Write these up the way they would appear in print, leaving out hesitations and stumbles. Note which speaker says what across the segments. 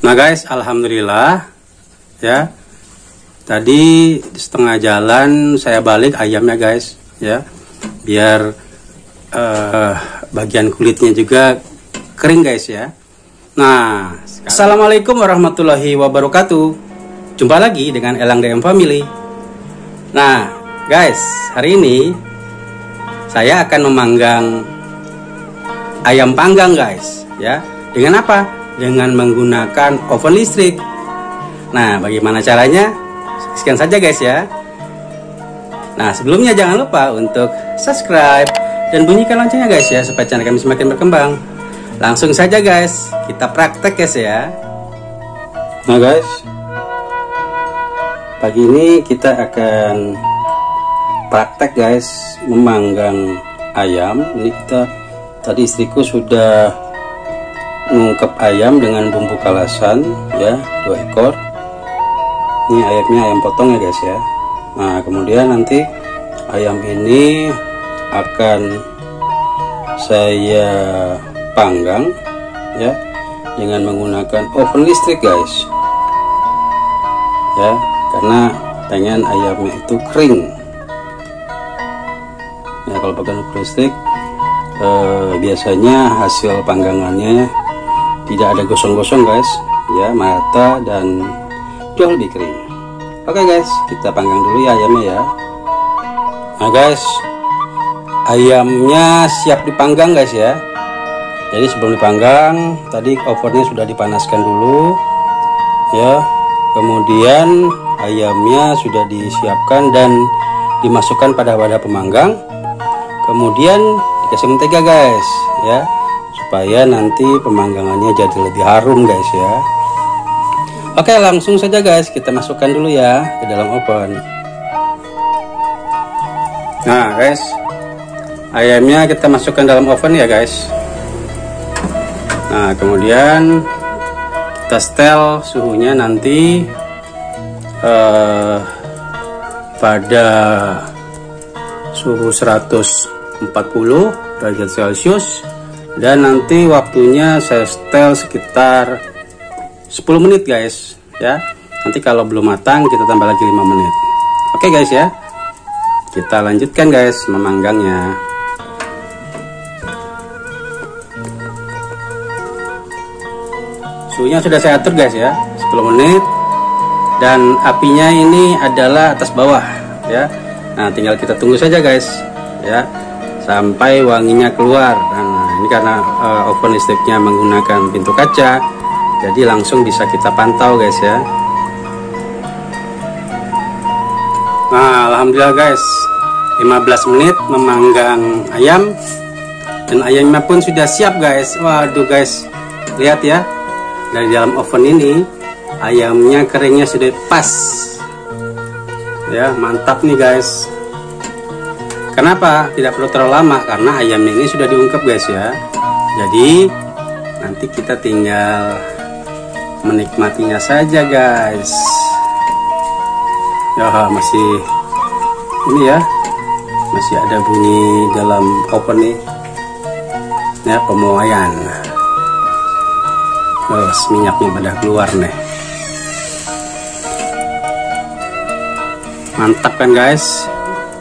Speaker 1: Nah guys, alhamdulillah ya. Tadi setengah jalan saya balik ayamnya guys ya, biar bagian kulitnya juga kering guys ya. Nah, assalamualaikum warahmatullahi wabarakatuh. Jumpa lagi dengan Elang DM Family. Nah guys, hari ini saya akan memanggang ayam panggang guys ya. Dengan apa? Dengan menggunakan oven listrik. Nah, bagaimana caranya? Saksikan saja guys ya. Nah, sebelumnya jangan lupa untuk subscribe dan bunyikan loncengnya guys ya, supaya channel kami semakin berkembang. Langsung saja guys, kita praktek guys ya. Nah guys, pagi ini kita akan praktek guys memanggang ayam. Ini kita tadi istriku sudah mengungkep ayam dengan bumbu kalasan ya, 2 ekor. Ini ayamnya ayam potong ya guys ya. Nah, kemudian nanti ayam ini akan saya panggang ya dengan menggunakan oven listrik guys ya, karena pengen ayamnya itu kering ya. Kalau pakai oven listrik biasanya hasil panggangannya tidak ada gosong-gosong guys ya, merata dan jauh lebih kering. Oke guys, kita panggang dulu ya ayamnya ya. Nah guys, ayamnya siap dipanggang guys ya. Jadi sebelum dipanggang tadi ovennya sudah dipanaskan dulu ya, kemudian ayamnya sudah disiapkan dan dimasukkan pada wadah pemanggang, kemudian dikasih mentega guys ya, supaya nanti pemanggangannya jadi lebih harum guys ya. Oke, langsung saja guys, kita masukkan dulu ya ke dalam oven. Nah guys, ayamnya kita masukkan dalam oven ya guys. Nah, kemudian kita setel suhunya nanti pada suhu 140 derajat Celcius, dan nanti waktunya saya setel sekitar 10 menit guys ya. Nanti kalau belum matang kita tambah lagi 5 menit. Oke guys ya, kita lanjutkan guys memanggangnya. Suhunya sudah saya atur guys ya, 10 menit, dan apinya ini adalah atas bawah ya. Nah, tinggal kita tunggu saja guys ya sampai wanginya keluar. Nah, ini karena oven listriknya menggunakan pintu kaca, jadi langsung bisa kita pantau guys ya. Nah, alhamdulillah guys, 15 menit memanggang ayam, dan ayamnya pun sudah siap guys. Waduh guys, lihat ya, dari dalam oven ini ayamnya keringnya sudah pas ya, mantap nih guys. Kenapa tidak perlu terlalu lama? Karena ayamnya ini sudah diungkep guys ya. Jadi nanti kita tinggal menikmatinya saja guys ya. Masih ini ya, masih ada bunyi dalam oven nih ya, pemuaian. Terus minyaknya pada keluar nih, mantap kan guys.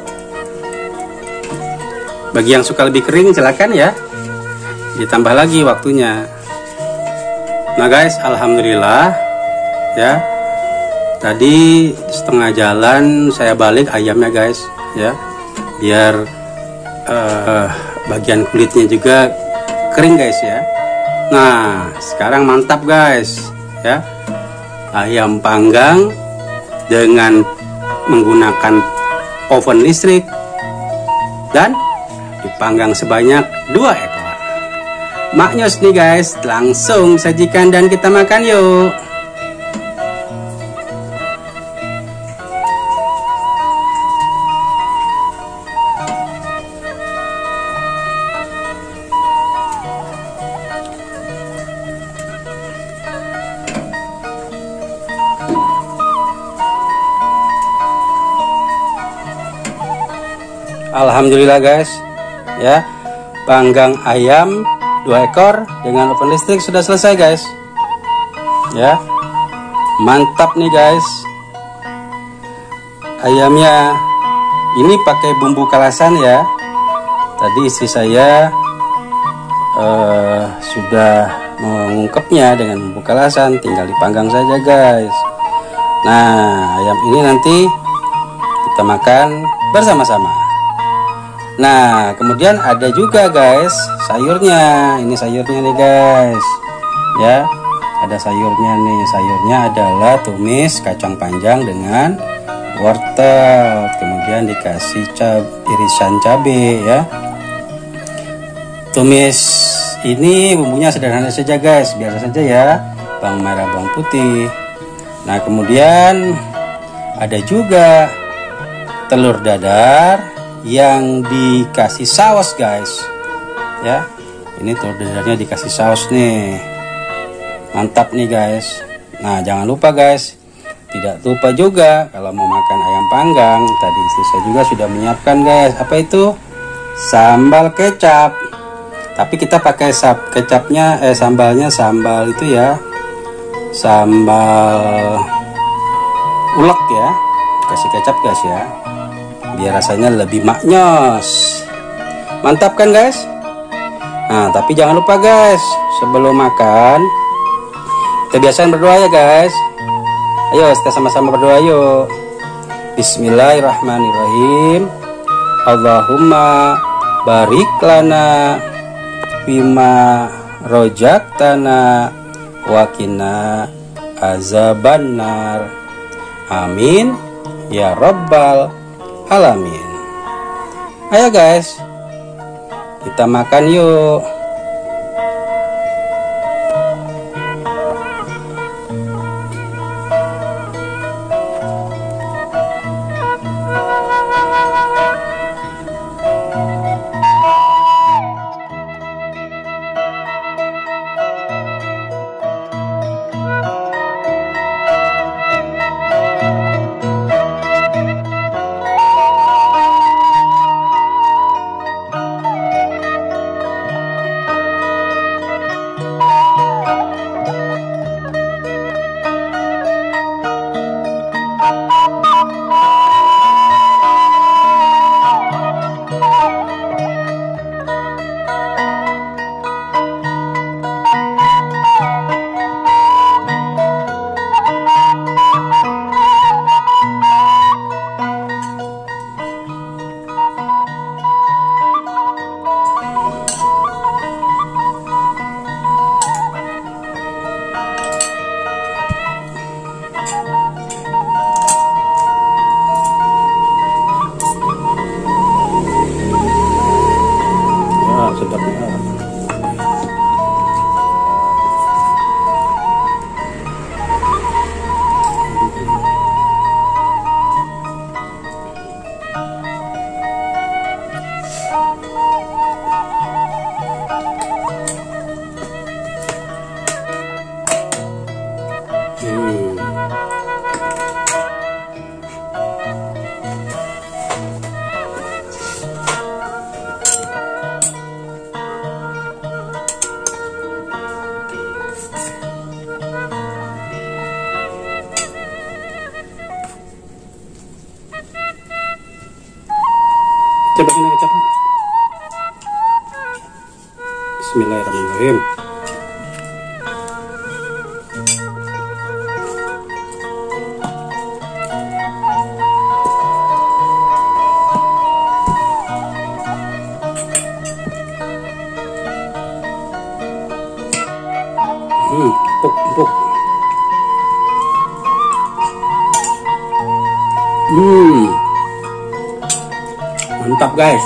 Speaker 1: Bagi yang suka lebih kering silakan ya, ditambah lagi waktunya. Nah guys, alhamdulillah ya, tadi setengah jalan saya balik ayamnya guys ya, biar bagian kulitnya juga kering guys ya. Nah, sekarang mantap guys ya, ayam panggang dengan menggunakan oven listrik dan dipanggang sebanyak 2 ekor. Maknyos nih guys, langsung sajikan dan kita makan yuk. Alhamdulillah guys ya, panggang ayam 2 ekor dengan oven listrik sudah selesai guys. ya. Mantap nih guys. Ayamnya ini pakai bumbu kalasan ya. Tadi istri saya sudah mengungkepnya dengan bumbu kalasan, tinggal dipanggang saja guys. Nah, ayam ini nanti kita makan bersama-sama. Nah, kemudian ada juga guys sayurnya. Ini sayurnya nih guys, ya. Ada sayurnya nih. Sayurnya adalah tumis kacang panjang dengan wortel. Kemudian dikasih irisan cabai ya. Tumis ini bumbunya sederhana saja guys, biasa saja ya, bawang merah, bawang putih. Nah, kemudian ada juga telur dadar yang dikasih saus guys, ya. Ini telur dadarnya dikasih saus nih, mantap nih guys. Nah, jangan lupa guys, tidak lupa juga kalau mau makan ayam panggang, tadi istri saya juga sudah menyiapkan guys. Apa itu? Sambal kecap. Tapi kita pakai kecapnya, sambalnya sambal itu ya, sambal ulek ya. Kasih kecap guys ya, biar rasanya lebih maknyos. Mantap kan guys? Nah, tapi jangan lupa guys, sebelum makan kita biasain berdoa ya guys. Ayo kita sama-sama berdoa yuk. Bismillahirrahmanirrahim. Allahumma barik lana bima rojaktana wakina azabannar. Amin ya rabbal alamin. Ayo guys, kita makan yuk. Sedapnya. Coba kena kecap. Bismillahirrahmanirrahim. Empuk. Mantap guys.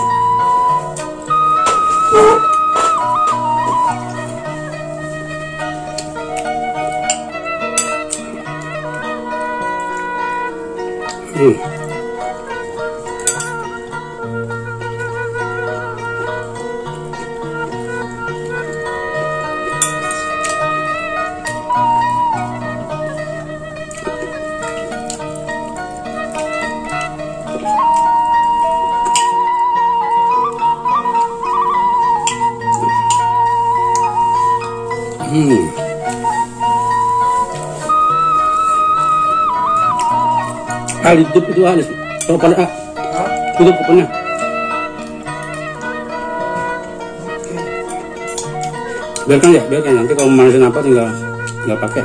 Speaker 1: Tutup itu Anis. Kalau pada tutup kopernya. Biarkan ya, biarkan. Nanti kalau manasin apa tinggal pakai.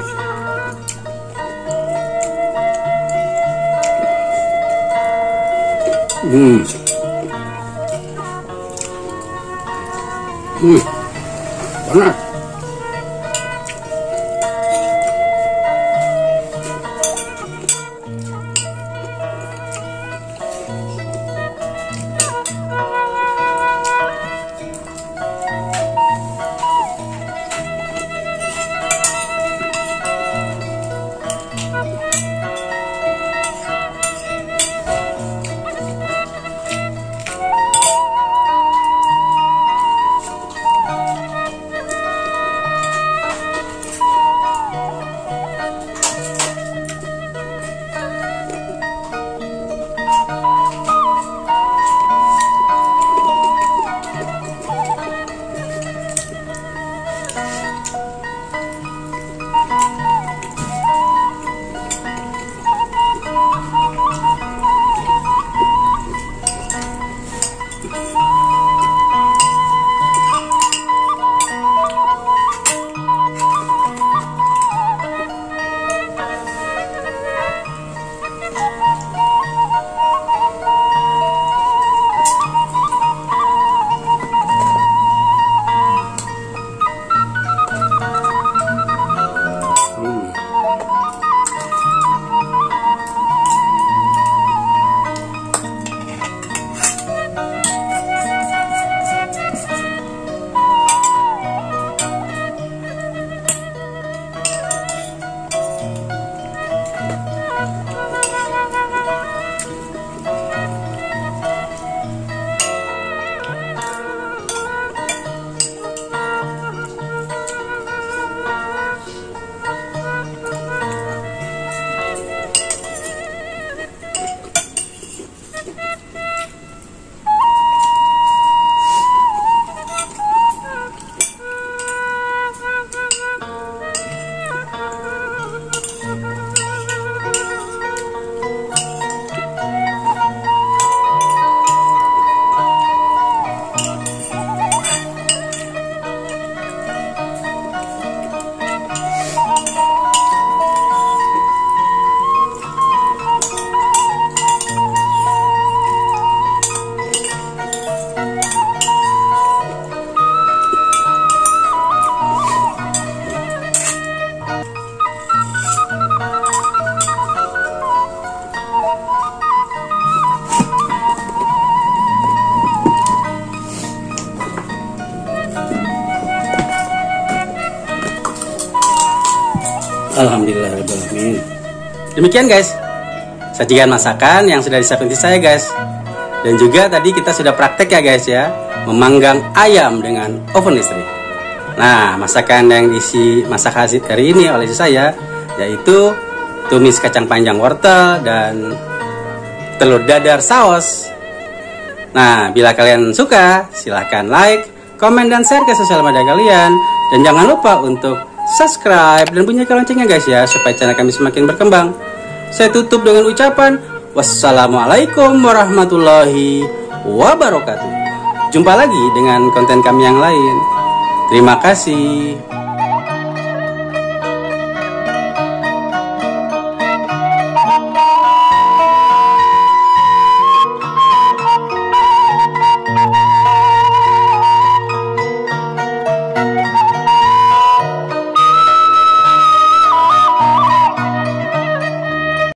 Speaker 1: Panas. Alhamdulillahirrahmanirrahim. Demikian guys, sajian masakan yang sudah disiapkan saya guys. Dan juga tadi kita sudah praktek ya guys ya, memanggang ayam dengan oven listrik. Nah, masakan yang masak hari ini oleh saya yaitu tumis kacang panjang wortel dan telur dadar saus. Nah, bila kalian suka, silahkan like, komen, dan share ke sosial media kalian. Dan jangan lupa untuk subscribe dan bunyikan loncengnya guys ya, supaya channel kami semakin berkembang. Saya tutup dengan ucapan wassalamualaikum warahmatullahi wabarakatuh. Jumpa lagi dengan konten kami yang lain. Terima kasih.